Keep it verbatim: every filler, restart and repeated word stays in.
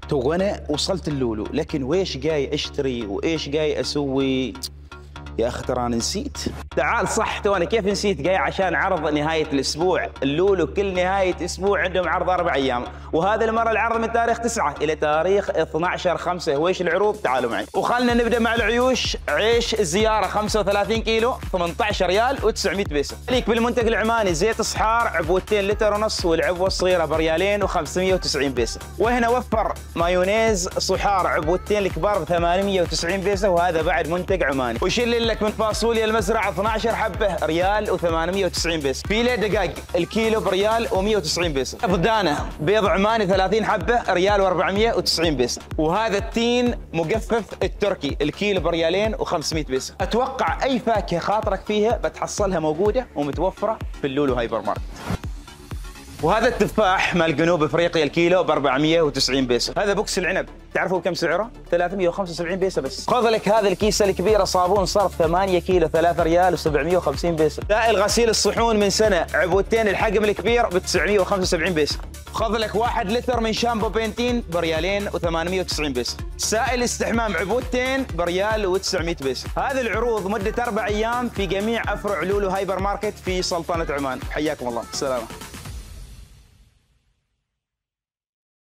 تو انا وصلت اللولو، لكن ويش جاي اشتري وايش جاي اسوي؟ يا اخي ترى انا نسيت. تعال صح، تو انا كيف نسيت؟ جاي عشان عرض نهايه الاسبوع. اللولو كل نهايه اسبوع عندهم عرض اربع ايام، وهذا المره العرض من تاريخ تسعة الى تاريخ اثني عشر خمسة. ويش العروض؟ تعالوا معي وخلنا نبدا مع العيوش. عيش الزياره خمسة وثلاثين كيلو ثمانية عشر ريال وتسعمية بيسه. ليك بالمنتج العماني زيت صحار عبوتين لتر ونص، والعبوه الصغيره بريالين وخمسمية وتسعين بيسه. وهنا وفر مايونيز صحار عبوتين الكبار ب ثمانمية وتسعين بيسه، وهذا بعد منتج عماني. ويشيل لك من فاصوليا المزرعه اثني عشر حبه ريال وثمانمية وتسعين بيسه. فيليه دجاج الكيلو بريال ومية وتسعين بيسه. ضدانه بيض عماني ثلاثين حبه ريال وأربعمية وتسعين بيسه. وهذا التين مجفف التركي الكيلو بريالين وخمسمية بيسه. اتوقع اي فاكهه خاطرك فيها بتحصلها موجوده ومتوفره في اللولو هايبر ماركت. وهذا التفاح مال جنوب افريقيا الكيلو ب أربعمية وتسعين بيسه. هذا بوكس العنب تعرفوا بكم سعره؟ ثلاثمية وخمسة وسبعين بيسه بس. خذ لك هذا الكيسه الكبيره صابون صرف ثمانية كيلو ثلاثة ريال وسبعمية وخمسين بيسه. سائل غسيل الصحون من سنه عبوتين الحجم الكبير ب تسعمية وخمسة وسبعين بيسه. خذ لك واحد لتر من شامبو بنتين بريالين وثمانمية وتسعين بيسه. سائل استحمام عبوتين بريال وتسعمية بيسه. هذه العروض مده اربع ايام في جميع افرع لولو هايبر ماركت في سلطنه عمان. حياكم الله، السلامه.